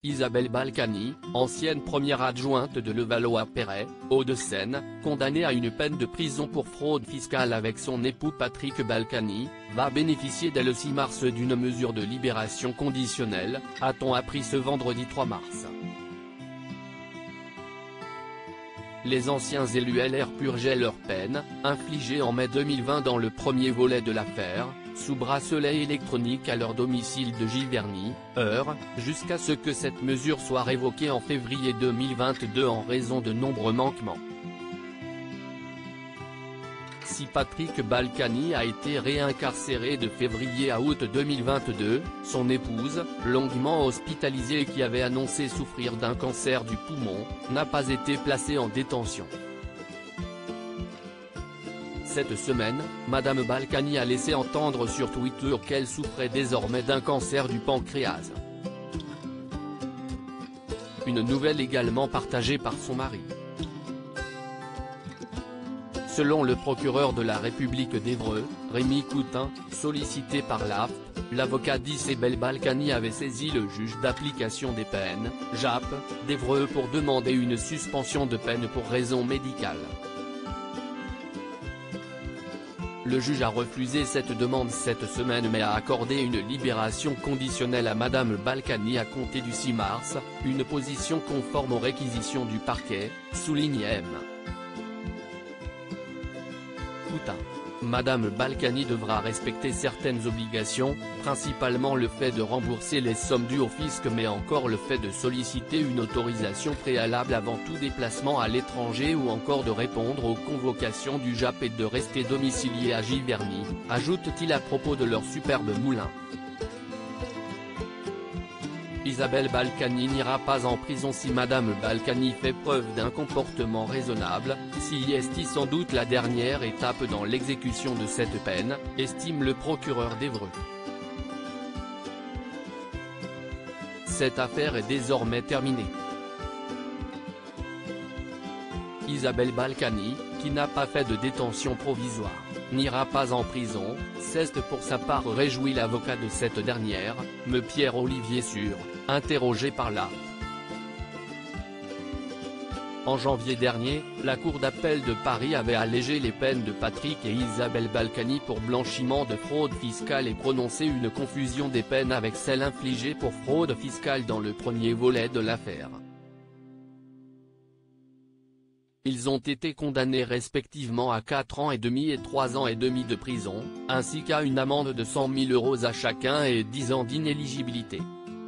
Isabelle Balkany, ancienne première adjointe de Levallois-Perret, Hauts-de-Seine, condamnée à une peine de prison pour fraude fiscale avec son époux Patrick Balkany, va bénéficier dès le 6 mars d'une mesure de libération conditionnelle, a-t-on appris ce vendredi 3 mars. Les anciens élus LR purgeaient leur peine, infligée en mai 2020 dans le premier volet de l'affaire, sous bracelet électronique à leur domicile de Giverny, Eure, jusqu'à ce que cette mesure soit révoquée en février 2022 en raison de nombreux manquements. Si Patrick Balkany a été réincarcéré de février à août 2022, son épouse, longuement hospitalisée et qui avait annoncé souffrir d'un cancer du poumon, n'a pas été placée en détention. Cette semaine, Madame Balkany a laissé entendre sur Twitter qu'elle souffrait désormais d'un cancer du pancréas. Une nouvelle également partagée par son mari. Selon le procureur de la République d'Évreux, Rémi Coutin, sollicité par l'AFP, l'avocat d'Isabelle Balkany avait saisi le juge d'application des peines, JAP, d'Évreux pour demander une suspension de peine pour raison médicale. Le juge a refusé cette demande cette semaine mais a accordé une libération conditionnelle à Madame Balkany à compter du 6 mars, une position conforme aux réquisitions du parquet, souligne M. Coutin. Madame Balkany devra respecter certaines obligations, principalement le fait de rembourser les sommes dues au fisc mais encore le fait de solliciter une autorisation préalable avant tout déplacement à l'étranger ou encore de répondre aux convocations du JAP et de rester domicilié à Giverny, ajoute-t-il à propos de leur superbe moulin. Isabelle Balkany n'ira pas en prison si Madame Balkany fait preuve d'un comportement raisonnable, si est sans doute la dernière étape dans l'exécution de cette peine, estime le procureur d'Évreux. Cette affaire est désormais terminée. Isabelle Balkany, qui n'a pas fait de détention provisoire, n'ira pas en prison, s'est pour sa part réjoui l'avocat de cette dernière, M. Pierre-Olivier Sûr, interrogé par la. En janvier dernier, la Cour d'appel de Paris avait allégé les peines de Patrick et Isabelle Balkany pour blanchiment de fraude fiscale et prononcé une confusion des peines avec celle infligée pour fraude fiscale dans le premier volet de l'affaire. Ils ont été condamnés respectivement à 4 ans et demi et 3 ans et demi de prison, ainsi qu'à une amende de 100 000 € à chacun et 10 ans d'inéligibilité.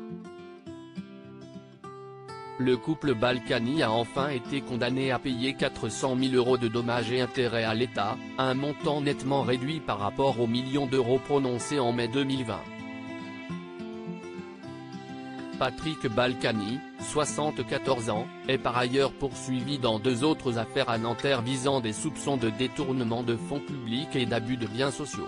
Le couple Balkany a enfin été condamné à payer 400 000 € de dommages et intérêts à l'État, un montant nettement réduit par rapport aux millions d'euros prononcés en mai 2020. Patrick Balkany, 74 ans, est par ailleurs poursuivi dans 2 autres affaires à Nanterre visant des soupçons de détournement de fonds publics et d'abus de biens sociaux.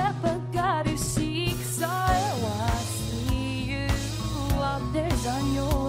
On your